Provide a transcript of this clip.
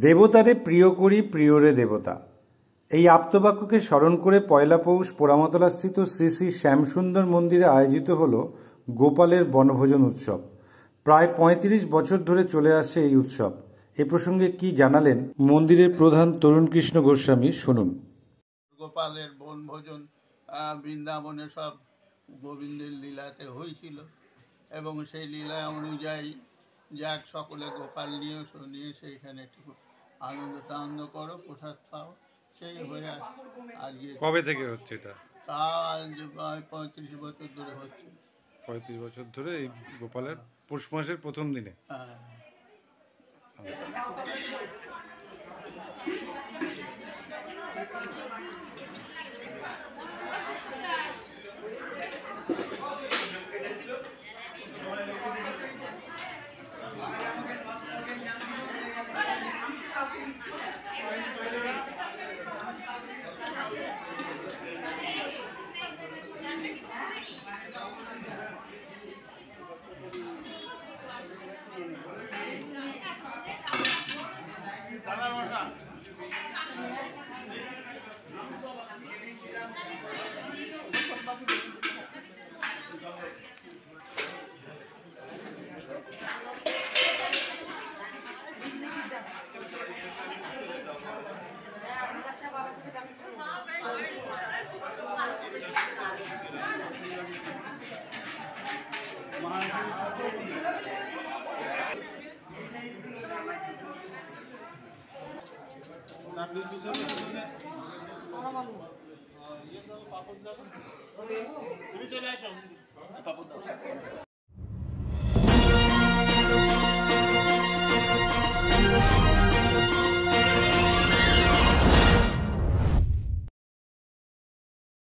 দেবতারে প্রিয় করি প্রিয়রে দেবতা, এই আপ্তবাক্যকে স্মরণ করে পয়লা পৌষ পোড়ামাতলাস্থিত শ্রী শ্রী শ্যামসুন্দর মন্দিরে আয়োজিত হল গোপালের বনভোজন উৎসব। প্রায় ৩৫ বছর ধরে চলে আসছে এই উৎসব। এ প্রসঙ্গে কি জানালেন মন্দিরের প্রধান তরুণ কৃষ্ণ গোস্বামী, শুনুন। গোপালের বনভোজন বৃন্দাবনে সব গোবিন্দের লীলাতে হয়েছিল এবং সেই লীলা অনুযায়ী যাক সকলে গোপাল নিয়ে সেইখানে একটু আনন্দ করো, প্রসাদ পাও, সেই হয়ে আজকে। কবে থেকে হচ্ছে এটা? তা ৩৫ বছর ধরে হচ্ছে। ৩৫ বছর ধরে এই গোপালের পৌষ মাসের প্রথম দিনে। হ্যাঁ। তুমি চলে আসো।